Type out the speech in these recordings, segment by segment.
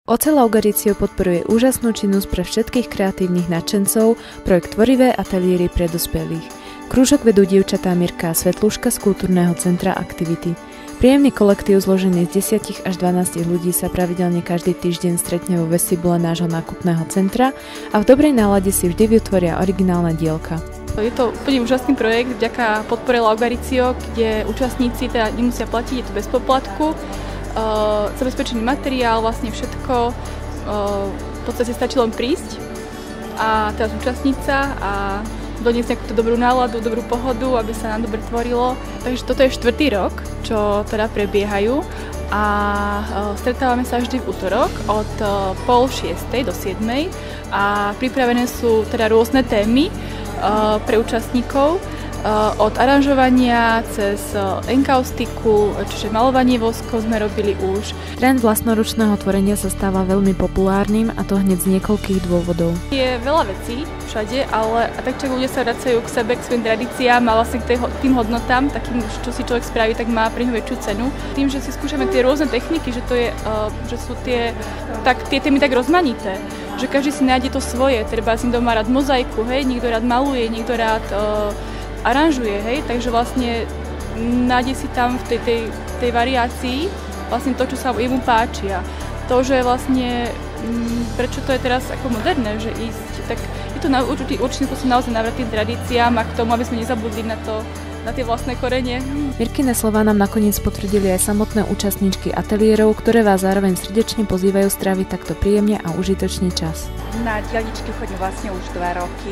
Oce Laugaricio podporuje úžasnú činnosť pre všetkých kreatívnych nadšencov, projekt Tvorivé ateliéry pre dospelých. Krúžok vedú dievčatá Mirka a Svetluška z kultúrneho centra Aktivity. Príjemný kolektív zložený z 10 až 12 ľudí sa pravidelne každý týždeň stretne vo vestibule nášho nákupného centra a v dobrej nálade si vždy vytvoria originálne dielka. Je to úplne úžasný projekt vďaka podpore Laugaricio, kde účastníci teda nemusia platiť, je to bez poplatku. Zabezpečený materiál, vlastne všetko, v podstate stačí len prísť a teraz účastniť sa a doniesť nejakú dobrú náladu, dobrú pohodu, aby sa nám dobre tvorilo. Takže toto je 4. rok, čo teda prebiehajú a stretávame sa vždy v útorok od 5:30 do 7:00 a pripravené sú teda rôzne témy pre účastníkov. Od aranžovania cez enkaustiku, čiže malovanie voskov sme robili už. Trend vlastnoručného tvorenia sa stáva veľmi populárnym a to hneď z niekoľkých dôvodov. Je veľa vecí všade, ale tak ľudia sa vracajú k sebe, k svojim tradíciám a vlastne k tým hodnotám, takým, čo si človek spraví, tak má pri ňom väčšiu cenu. Tým, že si skúšame tie rôzne techniky, že sú tie témy tak rozmanité, že každý si nájde to svoje. Treba si doma rád mozaiku, hej, niekto rád maluje, niekto rád aranžuje, hej, takže vlastne nájde si tam v tej variácii vlastne to, čo sa jemu páči a to, že vlastne prečo to je teraz ako moderné, že ísť, tak je to určitým spôsobom naozaj návrat tým tradíciám a k tomu, aby sme nezabudli na tie vlastné korene. Mirkine slová nám nakoniec potvrdili aj samotné účastníčky ateliérov, ktoré vás zároveň srdečne pozývajú stráviť takto príjemne a užitočný čas. Na dielničky chodím vlastne už 2 roky.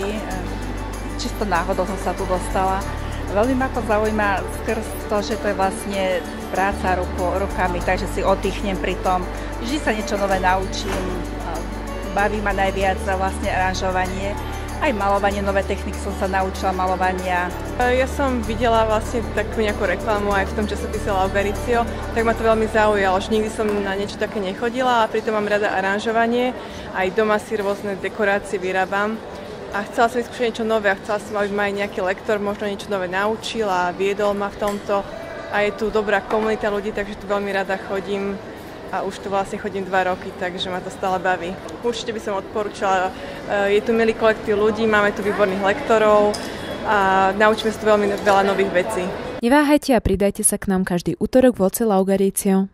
Čisto náhodou som sa tu dostala. Veľmi ma to zaujíma skrz to, že to je vlastne práca rukami, takže si oddychnem pri tom. Vždy sa niečo nové naučím. Baví ma najviac vlastne aranžovanie. Aj malovanie, nové techniky som sa naučila malovania. Ja som videla vlastne takú nejakú reklamu aj v tom časopise Laugaricio, tak ma to veľmi zaujalo, že nikdy som na niečo také nechodila a pritom mám rada aranžovanie. Aj doma si rôzne dekorácie vyrábam. A chcela som vyskúšať niečo nové a chcela som, aby ma aj nejaký lektor možno niečo nové naučil a viedol ma v tomto. A je tu dobrá komunita ľudí, takže tu veľmi rada chodím a už tu vlastne chodím 2 roky, takže ma to stále baví. Určite by som odporúčala, je tu milý kolektív ľudí, máme tu výborných lektorov a naučíme sa tu veľmi veľa nových vecí. Neváhajte a pridajte sa k nám každý útorok v Oce Laugaricio.